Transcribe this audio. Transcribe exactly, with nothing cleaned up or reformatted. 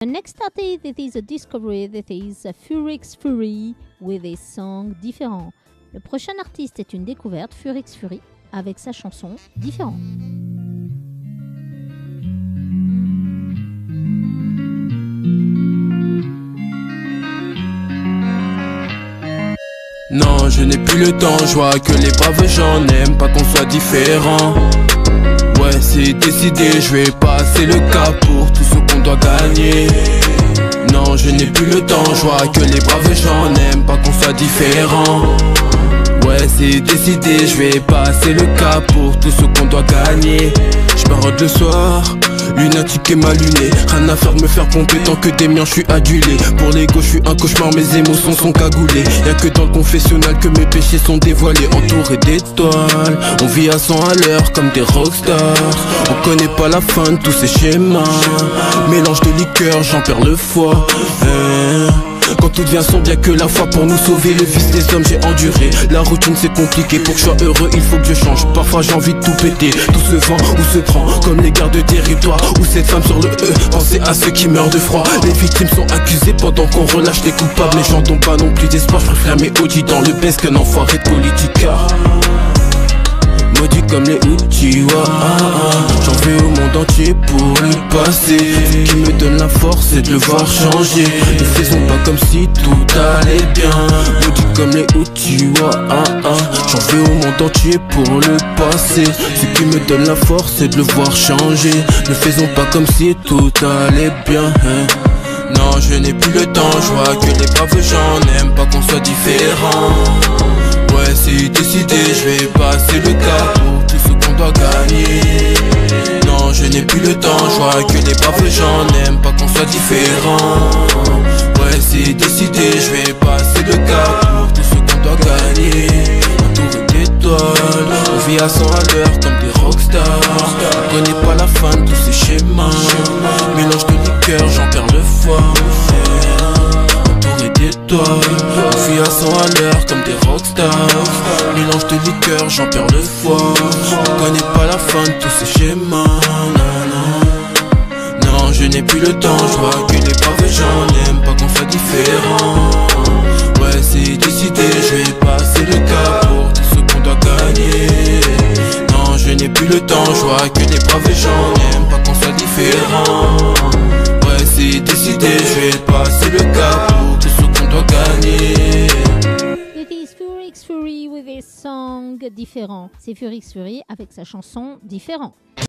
The next artist, it is a discovery, that is Furix Fury with a song différent. Le prochain artiste est une découverte, Furix Fury, avec sa chanson différente. Non, je n'ai plus le temps, je vois que les braves j'en aime, pas qu'on soit différent. Ouais, c'est décidé, je vais passer le cap pour tout ce qu'on doit gagner. Non, je n'ai plus le temps, je vois que les braves j'en aime, pas qu'on soit différent. Ouais, c'est décidé, je vais passer le cap pour tout ce qu'on doit gagner. Je parode le soir, lunatique et mal luné. Rien à faire de me faire pomper tant que des miens je suis adulé. Pour l'ego je suis un cauchemar, mes émotions sont cagoulées. Y'a que dans le confessionnal que mes péchés sont dévoilés. Entouré d'étoiles, on vit à cent à l'heure comme des rockstars. On connaît pas la fin de tous ces schémas. Mélange de liqueur, j'en perds le foie. euh... Quand tout devient sombre, y'a que la foi pour nous sauver. Le vice des hommes j'ai enduré. La routine c'est compliqué, pour que je sois heureux il faut que je change. Parfois j'ai envie de tout péter, tout se vend ou se prend. Comme les gardes de territoire ou cette femme sur le E. Pensez à ceux qui meurent de froid. Les victimes sont accusées pendant qu'on relâche les coupables. Les gens n'ont pas non plus d'espoir, je préfère mes Audi dans le best qu'un enfoiré de politica. Maudit comme les Uchiwa, ah, ah. J'en veux au monde entier pour le passé. Ce qui me donne la force c'est de le voir changer. Ne faisons pas comme si tout allait bien. Maudit comme les Uchiwa, ah, ah. J'en veux au monde entier pour le passé. Ce qui me donne la force c'est de le voir changer. Ne faisons pas comme si tout allait bien, hein. Non, je n'ai plus le temps, je vois que les braves j'en aime, pas qu'on soit différent. Ouais, c'est décidé, je vais passer le cap pour tout ce qu'on doit gagner. Non, je n'ai plus le temps, je vois que les braves j'en aime, pas qu'on soit différent. Ouais, c'est décidé, je vais passer le cap pour tout ce qu'on doit gagner. Entouré d'étoiles, on vit à cent à l'heure comme des rockstars. On connaît pas la fin de tous ces schémas. Mélange de liqueur, j'en perds le foie. Entouré d'étoiles, on vit à cent à l'heure comme des rockstars. Mélange de liqueur, j'en perds le foie. On connaît pas la fin de tous ces schémas. Non, non, non, je n'ai plus le temps, je vois que les braves j'en aime, pas qu'on soit différent. Ouais, c'est décidé, je vais passer le cap pour tout ce qu'on doit gagner. Non, je n'ai plus le temps, je vois que les braves j'en aime, pas qu'on soit différent. Ouais, c'est décidé, je vais passer le cap pour tout ce qu'on doit gagner. It is Furix Fury with a song différent. C'est Furix Fury avec sa chanson différent.